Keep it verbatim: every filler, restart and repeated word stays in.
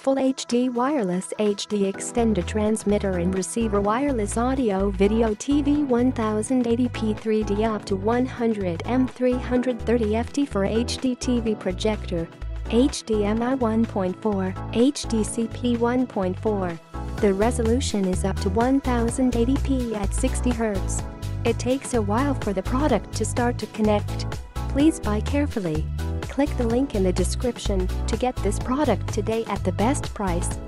Full H D wireless H D extender transmitter and receiver, wireless audio video T V, ten eighty p three D up to one hundred megapixels three thirty F T for H D T V projector, H D M I one point four, H D C P one point four. The resolution is up to ten eighty p at sixty hertz. It takes a while for the product to start to connect. Please buy carefully. Click the link in the description to get this product today at the best price.